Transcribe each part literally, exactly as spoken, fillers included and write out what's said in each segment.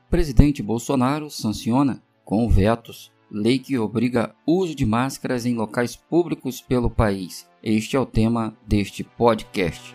Presidente Bolsonaro sanciona, com vetos, lei que obriga uso de máscaras em locais públicos pelo país. Este é o tema deste podcast.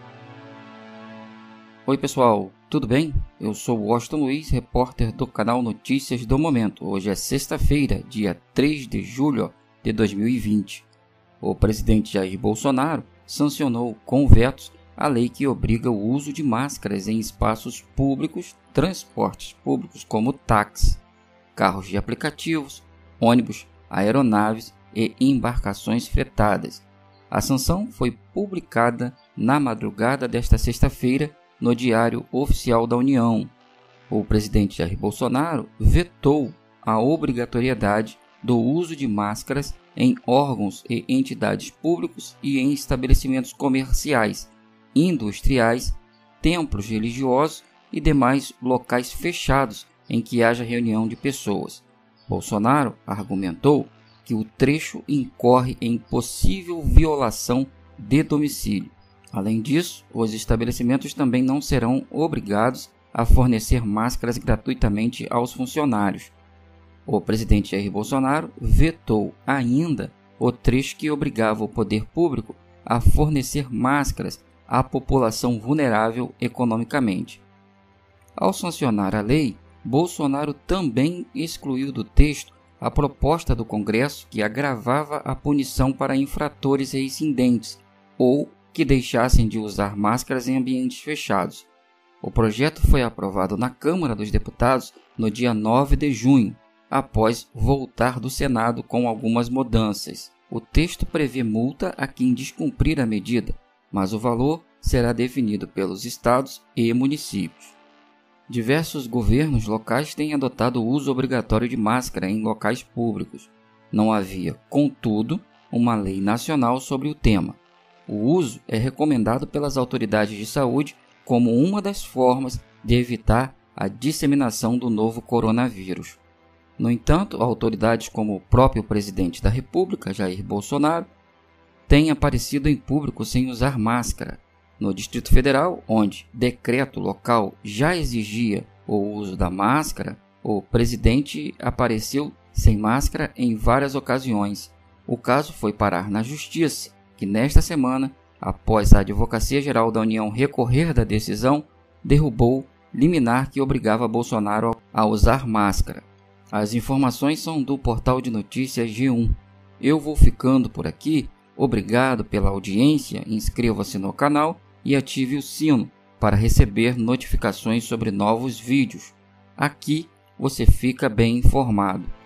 Oi pessoal, tudo bem? Eu sou Washington Luiz, repórter do canal Notícias do Momento. Hoje é sexta-feira, dia três de julho de dois mil e vinte. O presidente Jair Bolsonaro sancionou com vetos a lei que obriga o uso de máscaras em espaços públicos, transportes públicos como táxis, carros de aplicativos, ônibus, aeronaves e embarcações fretadas. A sanção foi publicada na madrugada desta sexta-feira no Diário Oficial da União. O presidente Jair Bolsonaro vetou a obrigatoriedade do uso de máscaras em órgãos e entidades públicos e em estabelecimentos comerciais, industriais, templos religiosos e demais locais fechados em que haja reunião de pessoas. Bolsonaro argumentou que o trecho incorre em possível violação de domicílio. Além disso, os estabelecimentos também não serão obrigados a fornecer máscaras gratuitamente aos funcionários. O presidente Jair Bolsonaro vetou ainda o trecho que obrigava o poder público a fornecer máscaras à população vulnerável economicamente. Ao sancionar a lei, Bolsonaro também excluiu do texto a proposta do Congresso que agravava a punição para infratores reincidentes ou que deixassem de usar máscaras em ambientes fechados. O projeto foi aprovado na Câmara dos Deputados no dia nove de junho, após voltar do Senado com algumas mudanças. O texto prevê multa a quem descumprir a medida, mas o valor será definido pelos estados e municípios. Diversos governos locais têm adotado o uso obrigatório de máscara em locais públicos. Não havia, contudo, uma lei nacional sobre o tema. O uso é recomendado pelas autoridades de saúde como uma das formas de evitar a disseminação do novo coronavírus. No entanto, autoridades como o próprio presidente da República, Jair Bolsonaro, têm aparecido em público sem usar máscara. No Distrito Federal, onde decreto local já exigia o uso da máscara, o presidente apareceu sem máscara em várias ocasiões. O caso foi parar na Justiça, que nesta semana, após a Advocacia Geral da União recorrer da decisão, derrubou liminar que obrigava Bolsonaro a usar máscara. As informações são do portal de notícias G um. Eu vou ficando por aqui. Obrigado pela audiência, inscreva-se no canal e ative o sino para receber notificações sobre novos vídeos. Aqui você fica bem informado.